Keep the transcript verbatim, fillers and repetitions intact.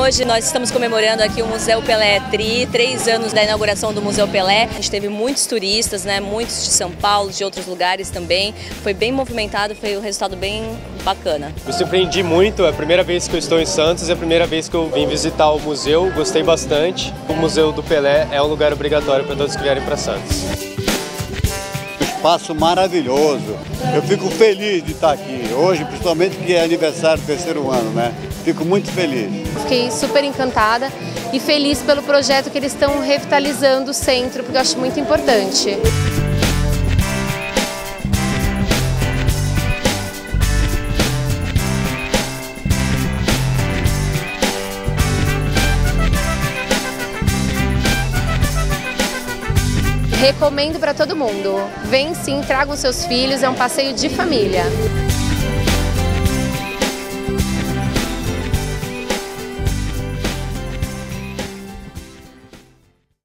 Hoje nós estamos comemorando aqui o Museu Pelé Tri, três anos da inauguração do Museu Pelé. A gente teve muitos turistas, né, muitos de São Paulo, de outros lugares também. Foi bem movimentado, foi um resultado bem bacana. Me surpreendi muito, é a primeira vez que eu estou em Santos, é a primeira vez que eu vim visitar o museu, gostei bastante. O Museu do Pelé é um lugar obrigatório para todos que vierem para Santos. Espaço maravilhoso. Eu fico feliz de estar aqui hoje, principalmente que é aniversário do terceiro ano, né? Fico muito feliz. Fiquei super encantada e feliz pelo projeto que eles estão revitalizando o centro, porque eu acho muito importante. Recomendo para todo mundo. Vem sim, tragam seus filhos, é um passeio de família.